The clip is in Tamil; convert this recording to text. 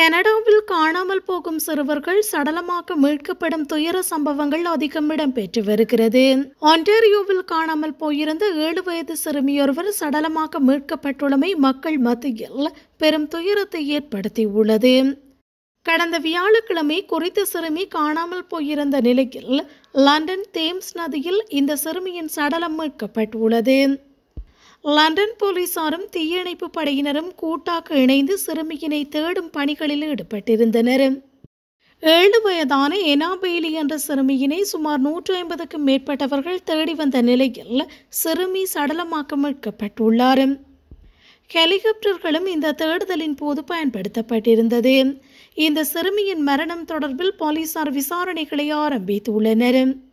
கனடாவில் காணாமல் போகும் சிறுவர்கள் சடலமாக மீட்கப்படும் துயர சம்பவங்கள் அதிகம் இடம்பெற்று வருகிறது. ஒன்டாரியோவில் காணாமல் போயிருந்த 7 வயது சிறுமியொருவர் சடலமாக மீட்கப்பட்டுள்ளமை மக்கள் மத்தியில் பெரும் துயரத்தை ஏற்படுத்தியுள்ளது. கடந்த வியாழக்கிழமை குறித்த சிறுமி காணாமல் போயிருந்த நிலையில் லண்டன் தேம்ஸ் நதியில் இந்த சிறுமியின் சடலம் மீட்கப்பட்டுள்ளது. லண்டன் போலீசாரும் தீயணைப்பு படையினரும் கூட்டாக இணைந்து சிறுமியினை தேடும் பணிகளில் ஈடுபட்டிருந்தனர். 7 வயதான எனா பெய்லி என்ற சிறுமியினை சுமார் 150க்கும் மேற்பட்டவர்கள் தேடி வந்த நிலையில் சிறுமி சடலமாக மீட்கப்பட்டுள்ளார். ஹெலிகாப்டர்களும் இந்த தேடுதலின் போது பயன்படுத்தப்பட்டிருந்தது. இந்த சிறுமியின் மரணம் தொடர்பில் போலீசார் விசாரணைகளை ஆரம்பித்துள்ளனர்.